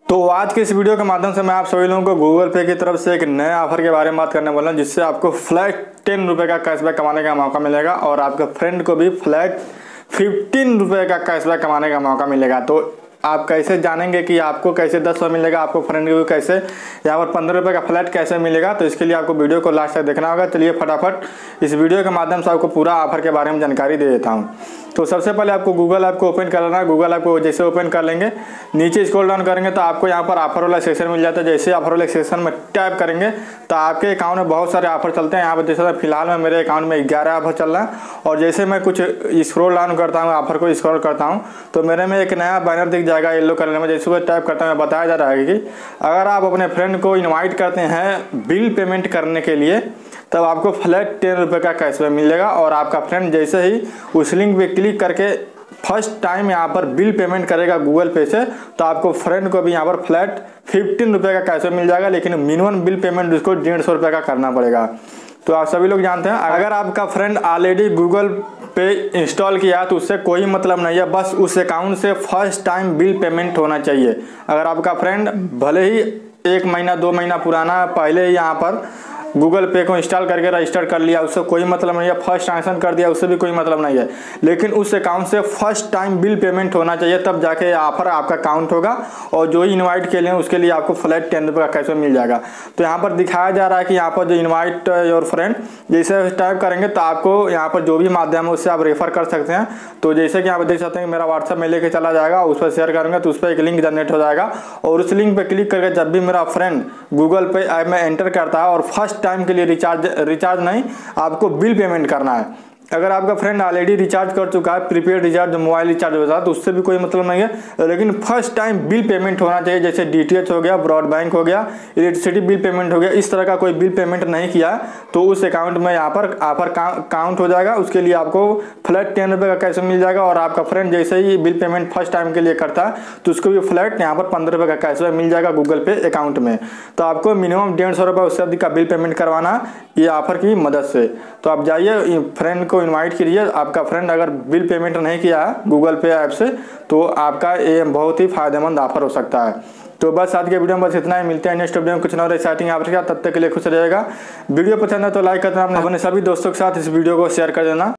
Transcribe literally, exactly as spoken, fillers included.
तो आज के इस वीडियो के माध्यम से मैं आप सभी लोगों को गूगल पे की तरफ से एक नए ऑफर के बारे में बात करने वाला हूं, जिससे आपको फ्लैट टेन रुपये का कैशबैक कमाने का मौका मिलेगा और आपके फ्रेंड को भी फ्लैट फिफ्टीन रुपये का कैशबैक कमाने का मौका मिलेगा। तो आप कैसे जानेंगे कि आपको कैसे दस सौ मिलेगा, आपको फ्रेंड को कैसे यहाँ पर पंद्रह रुपये का फ्लैट कैसे मिलेगा। तो इसके लिए आपको वीडियो को लास्ट तक देखना होगा। चलिए फटाफट इस वीडियो के माध्यम से आपको पूरा ऑफर के बारे में जानकारी दे देता हूँ। तो सबसे पहले आपको गूगल ऐप को ओपन कर लेना है। गूगल ऐप को जैसे ओपन कर लेंगे, नीचे स्क्रॉल डाउन करेंगे तो आपको यहाँ पर ऑफर वाला सेक्शन मिल जाता है। जैसे ऑफर वाले सेक्शन में टैप करेंगे तो आपके अकाउंट में बहुत सारे ऑफर चलते हैं। यहाँ पर जैसे फिलहाल में मेरे अकाउंट में ग्यारह ऑफर चल रहा है और जैसे मैं कुछ स्क्रॉल डाउन करता हूँ, ऑफर को स्क्रॉल करता हूँ तो मेरे में एक नया बैनर दिख जाएगा येलो कलर में। जैसे वो टैप करता हूँ बताया जा रहा है कि अगर आप अपने फ्रेंड को इन्वाइट करते हैं बिल पेमेंट करने के लिए तब आपको फ्लैट टेन रुपये का कैशबैक मिलेगा और आपका फ्रेंड जैसे ही उस लिंक पे क्लिक करके फर्स्ट टाइम यहाँ पर बिल पेमेंट करेगा गूगल पे से तो आपको फ्रेंड को भी यहाँ पर फ्लैट फिफ्टीन रुपये का कैशबैक मिल जाएगा। लेकिन मिनिमम बिल पेमेंट उसको डेढ़ सौ रुपये का करना पड़ेगा। तो आप सभी लोग जानते हैं अगर आपका friend already Google Pay install किया तो उससे कोई मतलब नहीं है, बस उस अकाउंट से फर्स्ट टाइम बिल पेमेंट होना चाहिए। अगर आपका फ्रेंड भले ही एक महीना दो महीना पुराना पहले ही यहाँ पर गूगल पे को इंस्टॉल करके रजिस्टर कर लिया, उससे कोई मतलब नहीं है, फर्स्ट ट्रांजेक्शन कर दिया उससे भी कोई मतलब नहीं है, लेकिन उस अकाउंट से फर्स्ट टाइम बिल पेमेंट होना चाहिए, तब जाके ऑफर आपका काउंट होगा और जो ही इनवाइट के लिए उसके लिए आपको फ्लैट टेन रुपये का कैशबैक मिल जाएगा। तो यहाँ पर दिखाया जा रहा है कि यहाँ पर जो इन्वाइट योर फ्रेंड जैसे टाइप करेंगे तो आपको यहाँ पर जो भी माध्यम है उससे आप रेफर कर सकते हैं। तो जैसे कि यहाँ पर देख सकते हैं मेरा व्हाट्सएप में लेके चला जाएगा, उस पर शेयर करेंगे तो उस पर एक लिंक जनरेट हो जाएगा और उस लिंक पर क्लिक करके जब भी मेरा फ्रेंड गूगल पे ऐप में एंटर करता है और फर्स्ट टाइम के लिए रिचार्ज रिचार्ज नहीं आपको बिल पेमेंट करना है। अगर आपका फ्रेंड ऑलरेडी रिचार्ज कर चुका है, प्रीपेड रिचार्ज जो मोबाइल रिचार्ज होता है तो उससे भी कोई मतलब नहीं है, लेकिन फर्स्ट टाइम बिल पेमेंट होना चाहिए। जैसे डीटीएच हो गया, ब्रॉडबैंड हो गया, इलेक्ट्रिसिटी बिल पेमेंट हो गया, इस तरह का कोई बिल पेमेंट नहीं किया तो उस अकाउंट में यहाँ पर ऑफर काउंट हो जाएगा। उसके लिए आपको फ्लैट टेन रुपये का कैसे मिल जाएगा और आपका फ्रेंड जैसे ही बिल पेमेंट फर्स्ट टाइम के लिए करता है तो उसको भी फ्लैट यहाँ पर पंद्रह रुपये का कैशबैक मिल जाएगा गूगल पे अकाउंट में। तो आपको मिनिमम डेढ़ सौ रुपये उससे अधिक का बिल पेमेंट करवाना ये ऑफर की मदद से। तो आप जाइए फ्रेंड को इन्वाइट कीजिए। आपका फ्रेंड अगर बिल पेमेंट नहीं किया है गूगल पे ऐप से तो आपका ये बहुत ही फायदेमंद ऑफर हो सकता है। तो बस आज के वीडियो में बस इतना ही, मिलते हैं नेक्स्ट वीडियो में कुछ नया एक्साइटिंग ऑफर के साथ। तब तक के लिए खुश रहेगा। वीडियो पसंद है तो लाइक कर देना, अपने सभी दोस्तों के साथ इस वीडियो को शेयर कर देना।